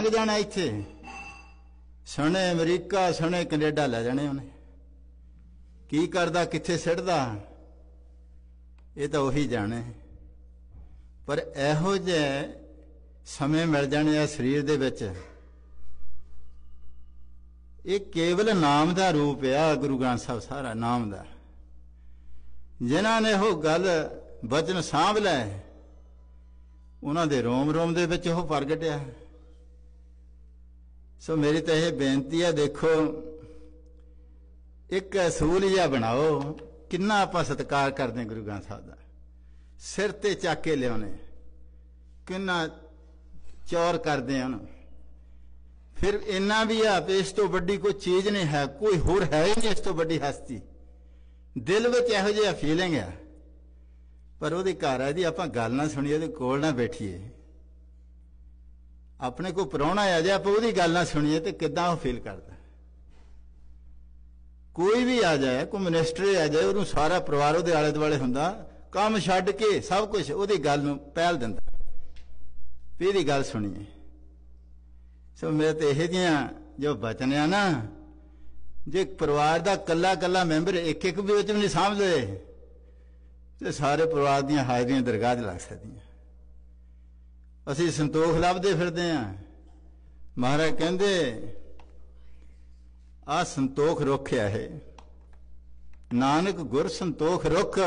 लंघ जाना इत्थे, सने अमरीका सने कनेडा लै जाने उन्हें। की करदा कित्थे सिटदा ये तो उही जाने। पर इहो जिहे समय मिल जाने आ शरीर दे विच, ये केवल नाम का रूप आ। गुरु ग्रंथ साहब सारा नाम का। जिन्हां ने वो गल वचन सांभ लै, उन्हां दे रोम रोम दे विच वो प्रगटिया। सो मेरी तो यह बेनती है, देखो एक असूल जिहा बनाओ, किन्ना आपां सत्कार करते हैं गुरु ग्रंथ साहब का। सिर ते चक के लियाने, किन्ना चौर करते हैं उन्होंने। फिर इन्ना भी आ इस तो बड़ी कोई चीज नहीं है, कोई होर है ही नहीं इस तो बड़ी हस्ती। दिल में इहो जिहा फीलिंग है, पर वो घर है जी आपां गल ना सुनीए, वो कोल ना बैठिए। अपने को प्राहुणा आ जाए, आप वो गल ना सुनीए तो किदां वो फील करता। कोई भी आ जाए, कोई मिनिस्टर आ जाए, उन्होंने सारा परिवार वो आले दुआले हुंदा, काम छड्ड के सब कुछ वो गल नूं पहल दिंदा भी इहदी गल सुनीए। सो मेरे तो यह जिहियां जो वचन आ ना, जे परिवार का कला कला मैंबर एक एक भी वचन नहीं सामभ ले तो सारे परिवार दी हाजरियां दरगाह लग सकदियां। असीं संतोख लभदे फिरदे हैं। महाराज कहंदे आ संतोख रुख है, नानक गुर संतोख रुख।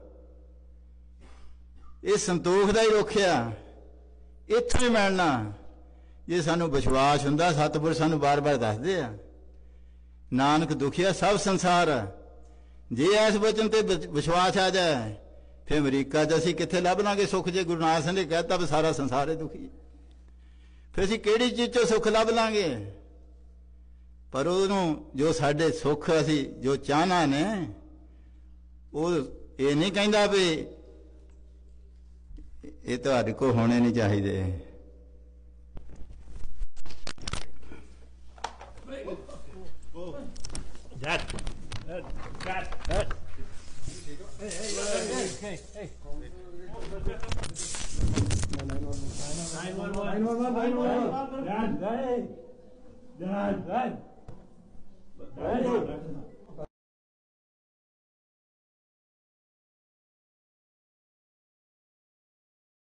ये संतोख का ही रुख आ, इत्थों ही मिलना। जे सानू विश्वास हुंदा, सतपुर सानू बार बार दसदे आ, नानक दुखिया सब संसार। जे इस वचन ते विश्वास आ जाए, फिर अमरीका च असीं कित्थे लभ लांगे सुख। जे गुरु नानक ने कहता भी सारा संसार है दुखी, फिर असीं किहड़ी चीज़ चों सुख लभ लांगे। पर उहनूं जो साडे सुख असीं जो चाहना ने, वो ये नहीं कहंदा भी ये तुहाडे कोल होने नहीं चाहिए। Dad.